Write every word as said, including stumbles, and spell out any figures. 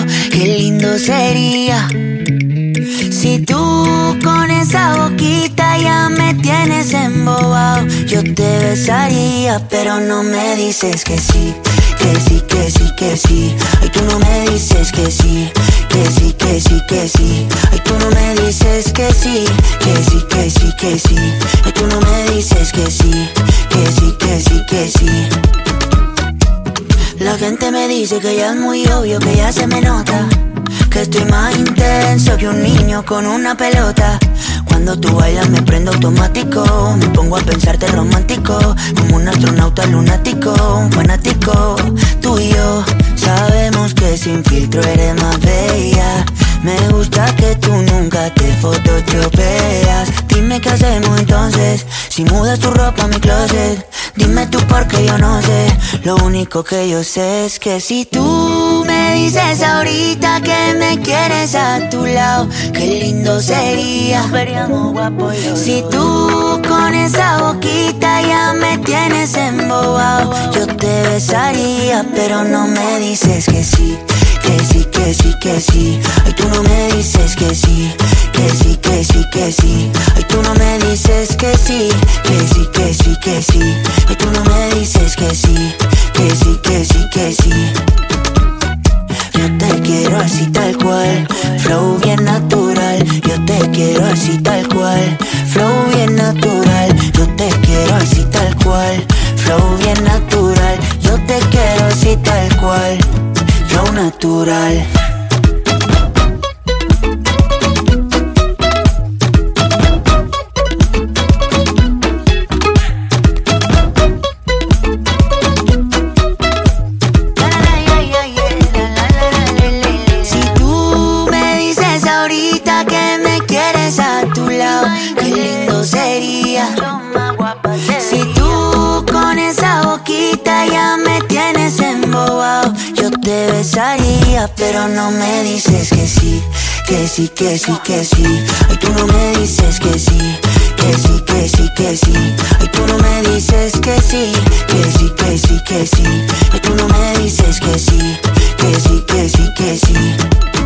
lado, qué lindo sería. Si tú con esa boquita ya me tienes embobado, yo te besaría, pero no me dices que sí, que sí, que sí, que sí. Ay, tú no me dices que sí, que sí, que sí, que sí. Ay, tú no me dices que sí, que sí, que sí, que sí. Ay, tú no me dices que sí, que sí, que sí, que sí. La gente me dice que ya es muy obvio, que ya se me nota, que estoy más intenso que un niño con una pelota. Cuando tú bailas me prendo automático, me pongo a pensarte romántico, como un astronauta lunático, un fanático. Tú y yo sabemos que sin filtro eres más bella. Me gusta que tú nunca te photoshopeas. Dime qué hacemos entonces, si mudas tu ropa a mi closet. Dime tú porque yo no sé, lo único que yo sé es que si tú me dices ahorita que me quieres a tu lado, qué lindo sería. Si tú con esa boquita ya me tienes embobado, yo te besaría, pero no me dices que sí, que sí, que sí, que sí. Ay, tú no me dices que sí, que sí, que sí, que sí. Ay, tú no me dices que sí, que sí, que sí, que sí. Ay, tú no me dices que sí, que sí, que sí, que sí. Yo te quiero así tal cual, flow bien natural. Yo te quiero así tal cual, flow bien natural. Yo te quiero así tal cual, flow bien natural. Yo te quiero así tal cual, flow natural. Qué lindo sería. Si tú con esa boquita ya me tienes embobado, yo te besaría, pero no me dices que sí, que sí, que sí, que sí. Ay, tú no me dices que sí, que sí, que sí, que sí. Ay, tú no me dices que sí, que sí, que sí, que sí. Ay, tú no me dices que sí, que sí, que sí, que sí.